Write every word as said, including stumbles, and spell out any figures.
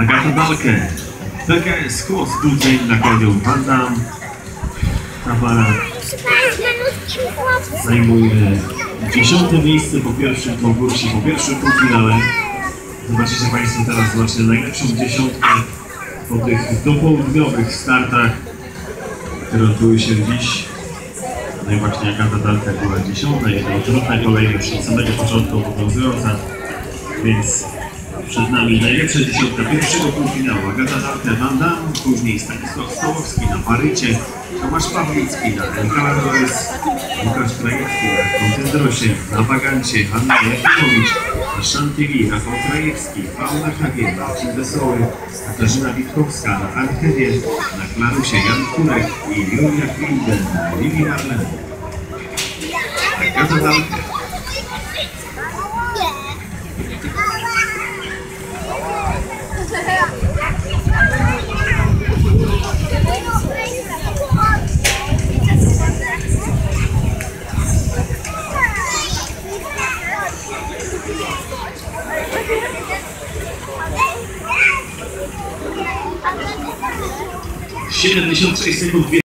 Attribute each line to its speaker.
Speaker 1: Agata Dalkę, P K S Kłos Dłudzień na podium Van Damme. Ta para zajmuje dziesiąte miejsce po pierwszym konkursie, po pierwszym półfinale. Zobaczycie Państwo teraz właśnie najlepszą dziesiątkę po tych dopołudniowych startach, które odbyły się dziś. No i właśnie Agata Dalka była dziesiąta i to trudna kolejność od samego początku obowiązująca, więc przed nami najlepsza dziesiątka pierwszego półfinału. Agata Dalka, Van Damme, później Stanisław Stołowski na Parycie, Tomasz Pawlicki na M K R S, Łukasz Krajewski na Kontendrosie, na Wagancie, Hanna Jakimowicz, na Chantilly, Rafał Krajewski, Paula K G, Marcin Wesoły, Katarzyna Witkowska na Arkewie, na Klarusie Jan Kurek i Julia Klinden na Lili Marlen. Agata Dalka. siedemdziesiąt sześć sekund.